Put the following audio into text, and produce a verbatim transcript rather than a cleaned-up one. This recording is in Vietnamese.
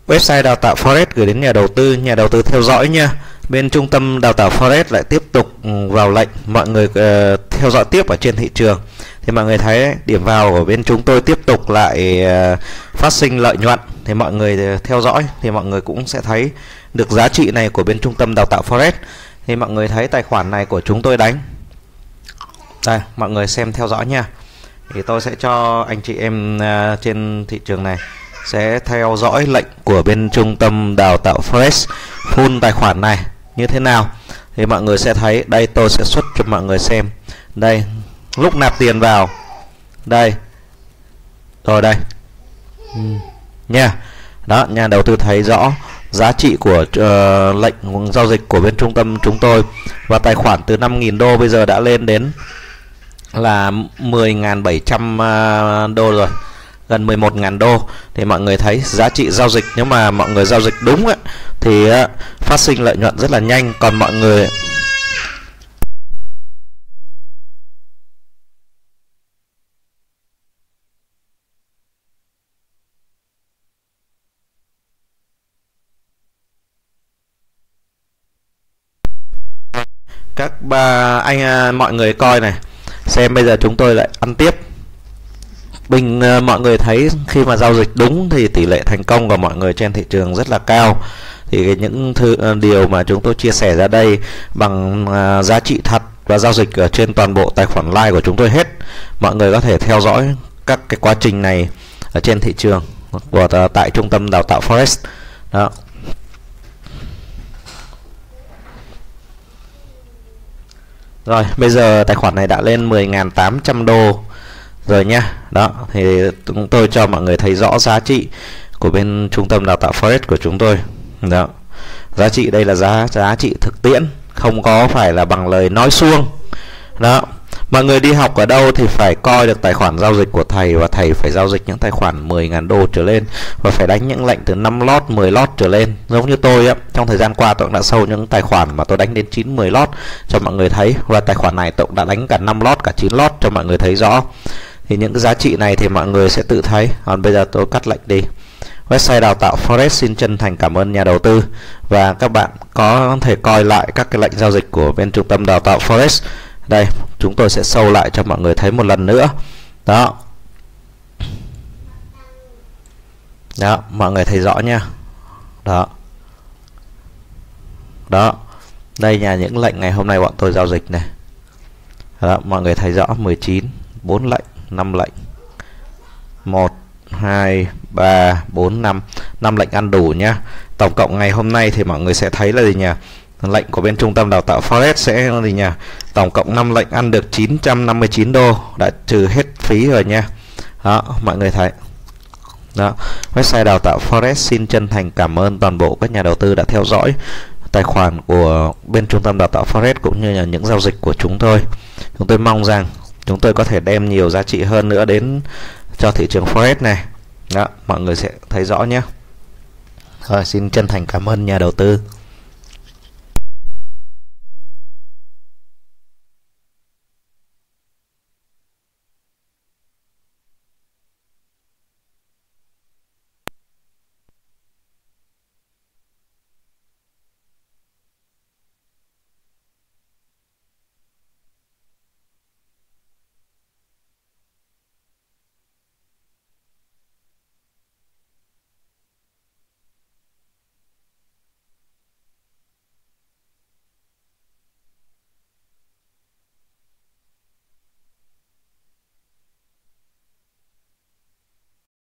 Website đào tạo Forex gửi đến nhà đầu tư, nhà đầu tư theo dõi nha. Bên trung tâm đào tạo Forex lại tiếp tục vào lệnh mọi người uh, theo dõi tiếp ở trên thị trường. Thì mọi người thấy điểm vào của bên chúng tôi tiếp tục lại uh, phát sinh lợi nhuận. Thì mọi người theo dõi thì mọi người cũng sẽ thấy được giá trị này của bên trung tâm đào tạo Forex. Thì mọi người thấy tài khoản này của chúng tôi đánh. Đây, mọi người xem theo dõi nha. Thì tôi sẽ cho anh chị em uh, trên thị trường này sẽ theo dõi lệnh của bên trung tâm đào tạo Forex full tài khoản này như thế nào. Thì mọi người sẽ thấy đây, tôi sẽ xuất cho mọi người xem. Đây, lúc nạp tiền vào đây rồi đây ừ. nha. Đó, nhà đầu tư thấy rõ giá trị của uh, lệnh giao dịch của bên trung tâm chúng tôi. Và tài khoản từ năm nghìn đô bây giờ đã lên đến là mười nghìn bảy trăm đô rồi, gần mười một nghìn đô. Thì mọi người thấy giá trị giao dịch, nếu mà mọi người giao dịch đúng ấy, thì uh, phát sinh lợi nhuận rất là nhanh. Còn mọi người các ba anh mọi người coi này, xem bây giờ chúng tôi lại ăn tiếp. Bình uh, mọi người thấy khi mà giao dịch đúng thì tỷ lệ thành công của mọi người trên thị trường rất là cao. Thì những thứ uh, điều mà chúng tôi chia sẻ ra đây bằng uh, giá trị thật và giao dịch ở trên toàn bộ tài khoản live của chúng tôi hết. Mọi người có thể theo dõi các cái quá trình này ở trên thị trường của uh, tại trung tâm đào tạo Forex. Đó. Rồi, bây giờ tài khoản này đã lên mười nghìn tám trăm đô rồi nha. Đó, thì chúng tôi cho mọi người thấy rõ giá trị của bên trung tâm đào tạo Forex của chúng tôi. Đó. Giá trị đây là giá giá trị thực tiễn, không có phải là bằng lời nói suông. Đó. Mọi người đi học ở đâu thì phải coi được tài khoản giao dịch của thầy, và thầy phải giao dịch những tài khoản mười nghìn đô trở lên và phải đánh những lệnh từ năm lót, mười lót trở lên. Giống như tôi á, trong thời gian qua tôi cũng đã sâu những tài khoản mà tôi đánh đến chín, mười lót cho mọi người thấy, và tài khoản này tôi cũng đã đánh cả năm lót, cả chín lót cho mọi người thấy rõ. Thì những cái giá trị này thì mọi người sẽ tự thấy. Còn bây giờ tôi cắt lệnh đi. Website đào tạo Forex xin chân thành cảm ơn nhà đầu tư, và các bạn có thể coi lại các cái lệnh giao dịch của bên trung tâm đào tạo Forex. Đây, chúng tôi sẽ sâu lại cho mọi người thấy một lần nữa. Đó. Đó, mọi người thấy rõ nha. Đó. Đó. Đây là những lệnh ngày hôm nay bọn tôi giao dịch này. Đó, mọi người thấy rõ mười chín, bốn lệnh, năm lệnh. một, hai, ba, bốn, năm. năm lệnh ăn đủ nhá. Tổng cộng ngày hôm nay thì mọi người sẽ thấy là gì nhỉ? Lệnh của bên trung tâm đào tạo Forex sẽ gì nhỉ? Tổng cộng năm lệnh ăn được chín trăm năm mươi chín đô, đã trừ hết phí rồi nha. Đó, mọi người thấy. Đó, website đào tạo Forex xin chân thành cảm ơn toàn bộ các nhà đầu tư đã theo dõi tài khoản của bên trung tâm đào tạo Forex cũng như là những giao dịch của chúng tôi. Chúng tôi mong rằng chúng tôi có thể đem nhiều giá trị hơn nữa đến cho thị trường Forex này. Đó, mọi người sẽ thấy rõ nhé. Rồi, xin chân thành cảm ơn nhà đầu tư.